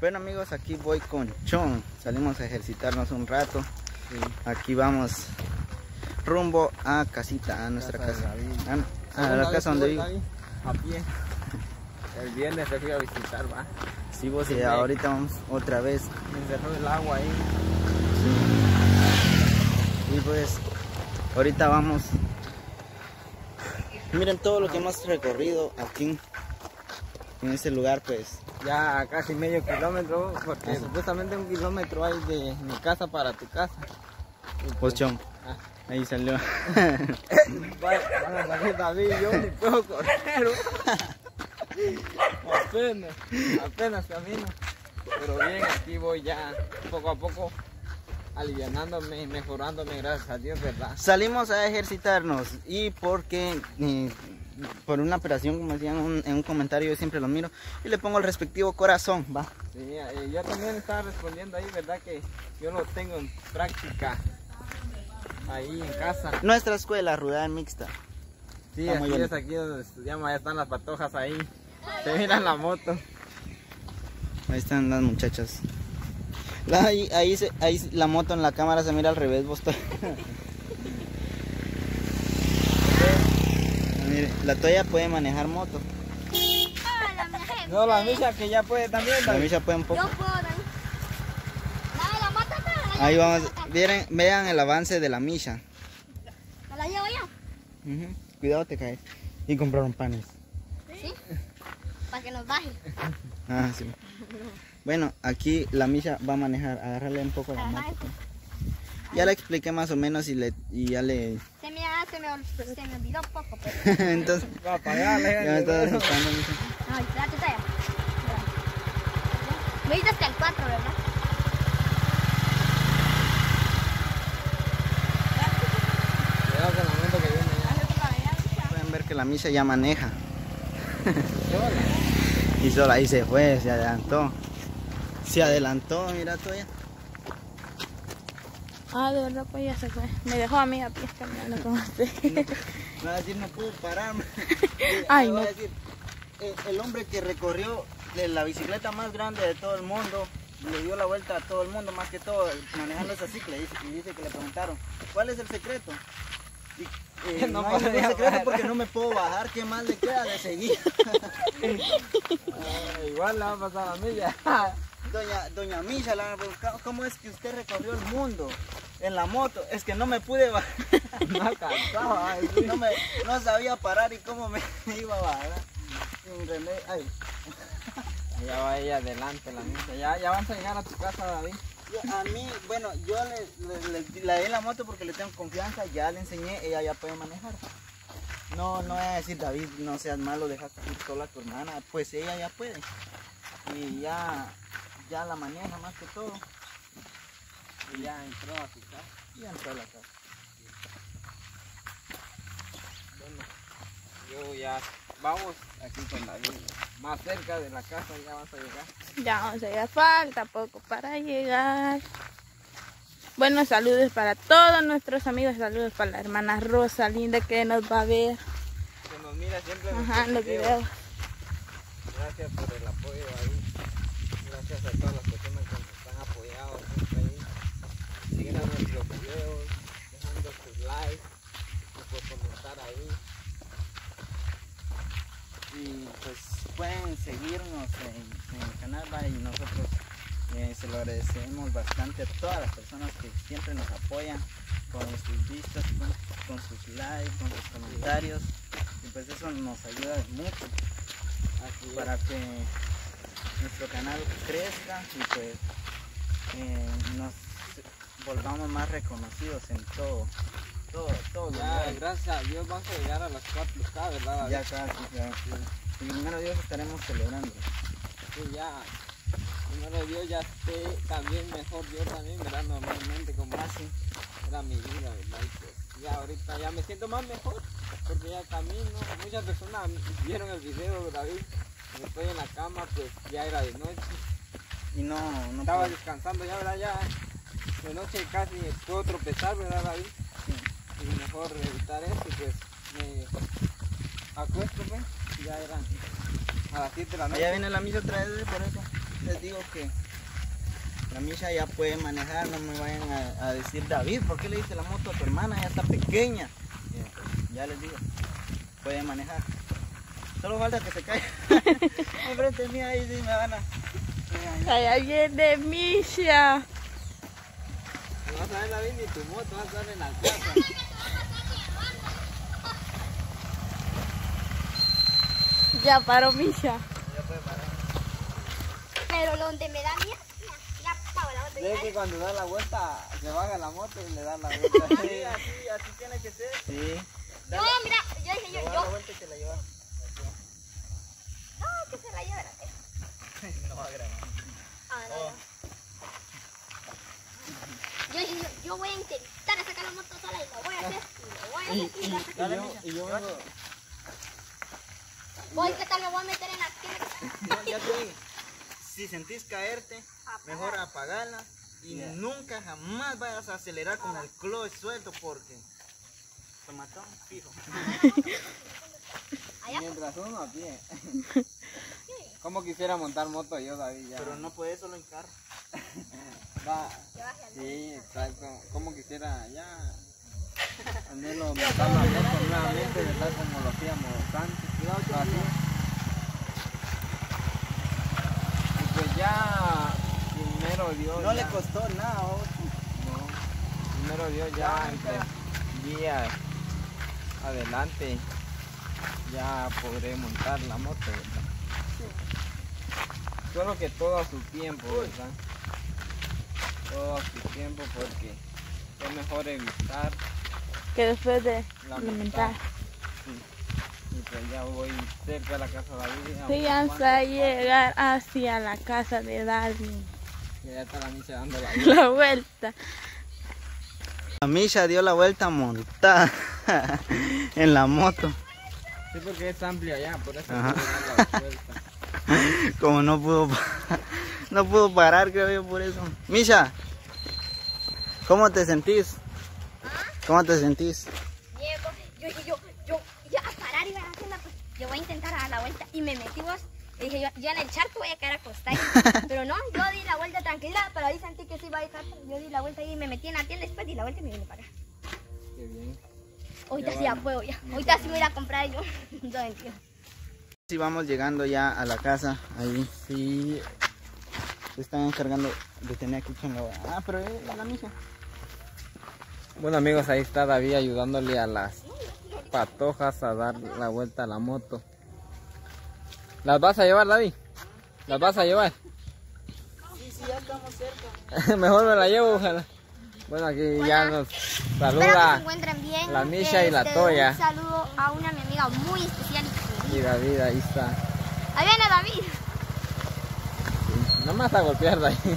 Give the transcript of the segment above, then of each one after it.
Bueno amigos, aquí voy con Chon. Salimos a ejercitarnos un rato. Sí. Aquí vamos rumbo a casita, a nuestra casa. A la casa donde vivo. A pie. El viernes te fui a visitar, va. Sí, vos y ahorita vamos otra vez. Me encerró el agua ahí. Sí. Y pues, ahorita vamos. Miren todo lo que hemos recorrido aquí. En este lugar, pues. Ya casi medio kilómetro, porque supuestamente 1 kilómetro hay de mi casa para tu casa. Pues Chon, ahí salió. Van a salir David, yo ni puedo correr. Apenas camino. Pero bien, aquí voy ya poco a poco alivianándome y mejorándome, gracias a Dios, ¿verdad? Salimos a ejercitarnos y porque por una operación, como decían en un comentario, yo siempre lo miro y le pongo el respectivo corazón, va. Sí, yo también estaba respondiendo ahí, ¿verdad? Que yo lo tengo en práctica ahí en casa. Nuestra escuela rural mixta. Sí, así es, aquí donde estudiamos, allá están las patojas ahí. Se miran la moto. Ahí están las muchachas. Ahí la moto en la cámara se mira al revés, vos. Mire, la Toya puede manejar moto. No, la Misha que ya puede también. La Misha puede un poco. Yo puedo también. La moto está. Ahí vamos, vean el avance de la Misha. ¿Me la llevo yo? Cuidado, te caes. Y compraron panes. ¿Sí? Para que nos baje. Ah, sí. Bueno, aquí la Misha va a manejar, agarrarle un poco la moto. Ya le expliqué más o menos y ya le... Se me olvidó un poco, pero... Entonces... Va a pagarle. Ya me estaba asustando, Misha. No, espérate, talla. Me dices que el 4, ¿verdad? Cuidado con la moto que viene ya. Pueden ver que la Misha ya maneja. Y sola ahí se fue, se adelantó. Se adelantó, mira Toya. Ah, de verdad, pues ya se fue. Me dejó a mí a pies caminando con usted. No, va a decir, no puedo pararme. Ay, Va no. a decir, el hombre que recorrió la bicicleta más grande de todo el mundo, le dio la vuelta a todo el mundo, más que todo, manejando esa cicla. Y dice que le preguntaron, ¿cuál es el secreto? No hay ningún secreto porque no me puedo bajar, ¿qué más le queda de seguir? Igual le va a pasar a mí ya. Doña Misha, ¿cómo es que usted recorrió el mundo en la moto? Es que no me pude bajar. No cansaba. No sabía parar y cómo me iba a bajar. Ay. Ya va ella adelante, la Misha. Ya vas a llegar a tu casa, David. A mí, bueno, yo le di la moto porque le tengo confianza, ya le enseñé, ella ya puede manejar. No voy a decir, David, no seas malo, dejaste ir sola a tu hermana, pues ella ya puede. Y ya la maneja más que todo. Y ya entró a tu casa. Ya entró a la casa. Bueno, yo ya vamos aquí con David. Más cerca de la casa ya vas a llegar. Ya vamos a llegar, falta poco para llegar. Bueno, saludos para todos nuestros amigos, saludos para la hermana Rosa linda que nos va a ver. Que nos mira siempre En los videos. Gracias por el apoyo ahí. Gracias a todas las personas que nos están apoyando siempre ahí. Siguen a nuestros videos, dejando sus likes y por comentar ahí. Y pues pueden seguirnos en el canal, ¿va? Y nosotros se lo agradecemos bastante a todas las personas que siempre nos apoyan con sus vistas, con sus likes, con sus comentarios, y pues eso nos ayuda mucho para que nuestro canal crezca y pues nos volvamos más reconocidos en todo. Ya, gracias a Dios vamos a llegar a las 4K, ¿verdad, David? Ya casi, ya. Y primero Dios estaremos celebrando. Sí, ya. Primero Dios ya esté también mejor yo también, ¿verdad? Normalmente como así era mi vida, ¿verdad? Y pues ya ahorita ya me siento más mejor porque ya camino. Muchas personas vieron el video, David. Cuando estoy en la cama, pues ya era de noche. Y no estaba descansando ya, ¿verdad? Ya de noche casi puedo tropezar, ¿verdad, David? Sí. Y mejor evitar eso y pues me acuesto, pues. Ya eran a las 7 de la noche. Allá viene la misa otra vez por eso. les digo que la Misha ya puede manejar, no me vayan a decir, David, ¿por qué le diste la moto a tu hermana? Ya está pequeña. Ya les digo, puede manejar. Solo falta que se caiga. Enfrente mía ahí sí me van a... Allá viene Misha. No vas a ver la vida ni tu moto, vas a estar en la casa. Ya paró Misha. Ya puede parar. Pero donde me da miedo, ya pago la Ve botella. que cuando da la vuelta, se baja la moto y le da la vuelta. Sí, así tiene que ser. Sí. No, mira, yo dije Le va a dar la vuelta y te la lleva. No, que se la lleve la tela. No va a grabar. Ah, no, no. Yo dije, yo voy a intentar sacar la moto sola y lo voy a hacer. Y lo voy a hacer. Y la saco. Y yo vengo... Voy, ¿qué tal? Me voy a meter en la tienda. No, ya te dije, si sentís caerte, mejor apagarla y nunca jamás vayas a acelerar con el clutch suelto porque te mató, fijo. Mientras uno a pie. ¿Cómo quisiera montar moto yo, David? Ya. Pero no puedes solo en carro. Va. Que baje al Sí, exacto. ¿Cómo quisiera ya? Anhelo montar la moto nuevamente, de tal como lo hacíamos antes. Así. Y pues ya, primero Dios. No ya, le costó nada, ¿o? No. Primero Dios ya entre días adelante ya podré montar la moto, ¿verdad? Solo que todo a su tiempo, ¿verdad? Todo a su tiempo porque es mejor evitar Que después de lamentar. Sí. Y pues ya voy cerca de la casa de David. sí, hasta llegar hacia la casa de David. Ya está la Misha dando la La vuelta. La Misha dio la vuelta montada en la moto. Sí, porque es amplia ya, por eso Ajá. puedo dar la vuelta. Como no pudo parar, creo yo, por eso. Misha, ¿cómo te sentís? ¿Cómo te sentís? Llego, yo ya a parar iba a hacerla, pues yo voy a intentar dar la vuelta y me metí vos. Y dije yo en el charco voy a quedar acostada. Pero no, yo di la vuelta tranquila, pero ahí sentí que sí iba a dejar. Yo di la vuelta y me metí en la tienda, después di la vuelta y me vine para acá. Qué bien. Ahorita sí ya puedo ya. Ahorita sí voy a ir a comprar yo. No entiendo. Sí, vamos llegando ya a la casa. Ahí sí se están encargando de tener aquí con la... Ah, pero la Misha. Bueno amigos, ahí está David ayudándole a las patojas a dar la vuelta a la moto. ¿Las vas a llevar, David? ¿Las vas a llevar? Sí, ya estamos cerca. Mejor me la llevo, ojalá. Bueno, aquí ya nos Espero que se saluda encuentren bien. la Misha y la Toya. Un saludo a una mi amiga muy especial. y David, ahí está. Ahí viene David. Sí, no me vas a golpear, David. Y de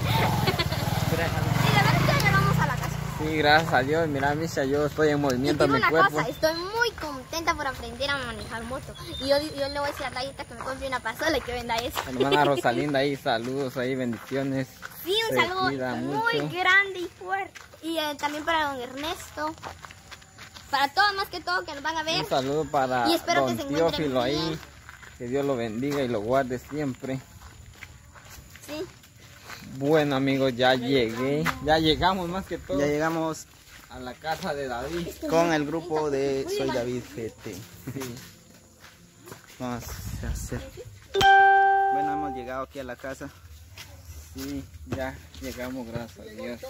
verdad ya llegamos a la casa. Sí, gracias a Dios. Mira, Misha, yo estoy en Y movimiento digo en mi una cuerpo. cosa, estoy muy contenta por aprender a manejar moto. Y yo le voy a decir a David que me compre una pasola y que venda eso. Hermana Rosalinda, ahí saludos, ahí bendiciones. Sí, un Se saludo cuida muy mucho. grande y fuerte. Y también para don Ernesto. Para todos, más que todo, que nos van a ver. Un saludo para Y espero que don se encuentren Teófilo ahí. bien. Que Dios lo bendiga y lo guarde siempre. Sí. Bueno amigos, ya llegué. Ya llegamos más que todo Ya llegamos a la casa de David. con el grupo de Soy David GT. Sí. Vamos a hacer. Bueno, hemos llegado aquí a la casa. Sí, ya llegamos, gracias a Dios.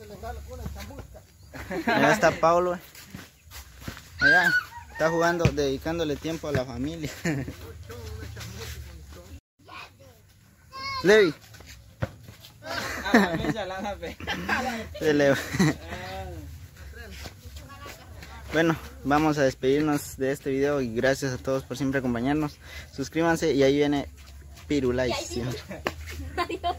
Allá está Paulo. Allá está jugando, dedicándole tiempo a la familia. Levi. Se le- Bueno, vamos a despedirnos de este video y gracias a todos por siempre acompañarnos. Suscríbanse y ahí viene Pirulais. Adiós.